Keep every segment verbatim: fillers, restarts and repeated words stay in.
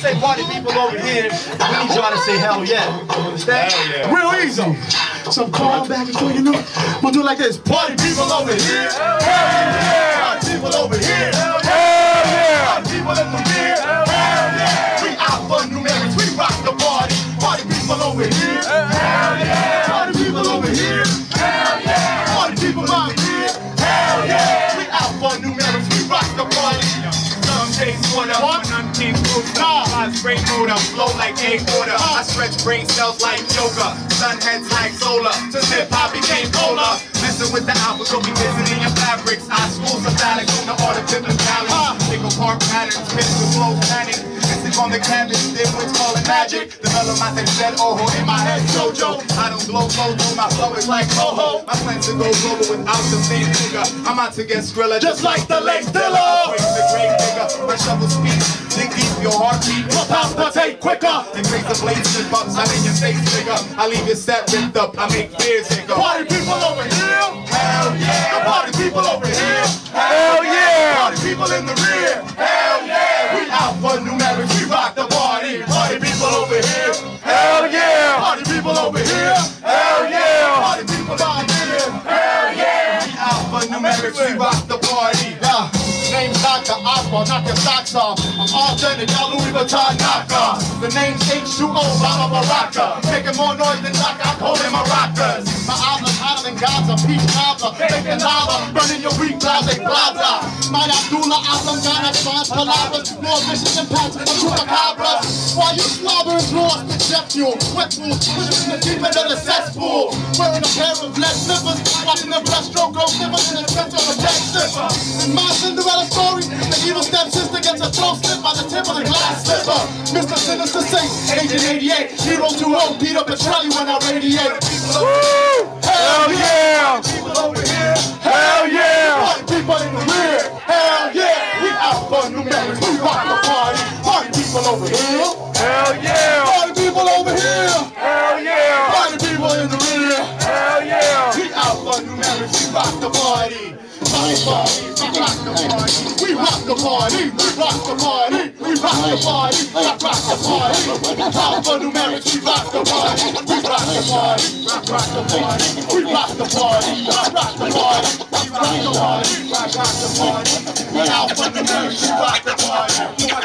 say party people over here, we need y'all to say hell yeah. Understand? Hell yeah. Real easy. Some calm back and forth, you know. We'll do it like this. Party people over here. Hell yeah. Party people over here. Hell yeah. Party people in the rear. Hell yeah. We alphanumerics, we rock the party. Party people over here. Hell yeah. Party people over here. Hell yeah. Party people out here. Hell yeah. We alphanumerics, we rock the party. Some days water, none came through. My spray motor, flow like a water. I stretch brain cells like yoga. Sun heads like solar. To hip hop became polar. Listen with the alpha, go be visiting your fabrics. I school symbolic on the art of different talents. Pick apart patterns, pitch the flow panic. Mystic on the canvas, then what's called magic. Develop my thing said, oh ho, in my head, Jojo. I don't blow solo, my flow is like ho-ho. My plan to go global without the same figure. I'm out to get Skrilla, just like the late Dilla. The great nigga, when shovel speak, dig deep your heartbeat. Will palpitate quicker. And raise the blades and bumps, I make your face bigger. I leave your set ripped up, I make fears bigger. Party people over here, hell yeah. Party people over here, hell yeah. Party people in the rear, hell yeah. We alphanumerics, we rock the party. Party people over here, hell yeah. Party people over here, hell yeah. Party people down here, hell yeah. We alphanumerics, we rock the party. Yeah. Name's Doctor Aqua, knock your socks off. I'm authentic, y'all Louis Vuitton knocker. The name's H two O, I'm a Baraka. Making more noise than Doc, I call them maracas. My album's hotter than Gaza, peach cobbler. Making lava, burning your weak blase plaza. My Abdullah, Aslam, Ghana, Trans, Palabras. More vicious than pets, I'm chupacabras. While you slobbering lost, jet fuel, wet fool, pushing in the deep end of the cesspool. Wearing a pair of lead slippers, watching the breaststroke go slippers in the stretch of a dead slipper. In my Cinderella story, the evil stepsister gets a throat slit by the tip of the glass slipper. Mister Sinister Saint, Agent eighty-eight, Hero two oh, Peter Petrelli when I radiate. Woo! Hell yeah! People over here, hell yeah! Party people in the rear, hell yeah! We alphanumerics, we rock the party. Party people over here, hell yeah! Party people over here, hell yeah! Party people in the rear, hell yeah! We alphanumerics, we rock the party. Party, party, we rock the party. We rock the party. We rock the party. We rock the party. We rock the party. Alphanumerics, we rock the party. We rock the party. Rock, rock the party. We rock the party. Rock, rock the party. We rock the party. Rock, rock the party. We alphanumerics, we rock the party.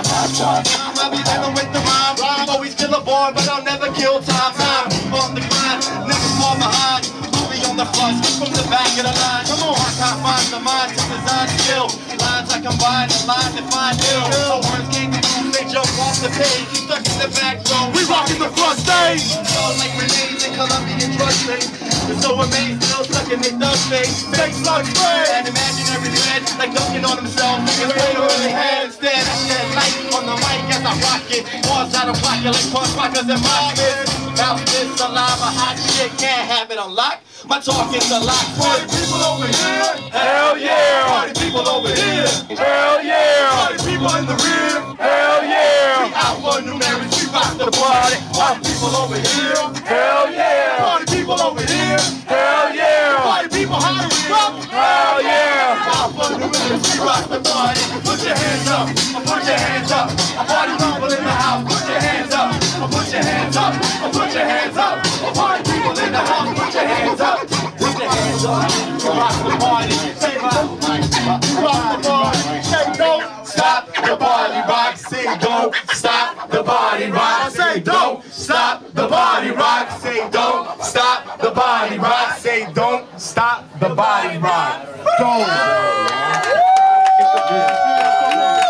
I'll be living with the rhyme. I'm always kill a boy, but I'll never kill time. Time on the grind, never fall behind. On the front, from the back of the line. Come on, I can't find the mind to design skill. Lines I combine, the lines that find ill. So words can't be used, they jump off the page. Stuck in the back row, we rockin' the front stage. Y'all like grenades in Colombian drug states. They're so amazed, still stuck in their thug face. Fake slug spread, and imaginary dread, like dunking on themselves. Niggas wait over their head instead. I shed light on the mic as I rock it. Bars out of pocket like punch rockers and mockers. Mouth this saliva, hot shit, can't have it unlocked. My talk is a lot. Party people over here, hell yeah. Party people over here, hell yeah. Party people in the rear, hell yeah. We alphanumerics, we rock the party. Party people over here, hell yeah. Party people over here, hell yeah. Party people how do we rock? Hell yeah. Alphanumerics, we rock the party. Put your hands up, put your hands up. Party people in the house, put your hands up. Put your hands up, put your hands up. Party people in the house, put your hands up. Put your hands up, rock the party. Say rock, rock the party. Say don't stop the body rock. Say don't stop the body rock. Say don't stop the body rock. Say don't stop the body rock. Say don't stop the body rock. Go.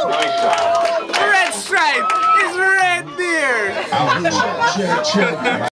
Red stripe is red beer.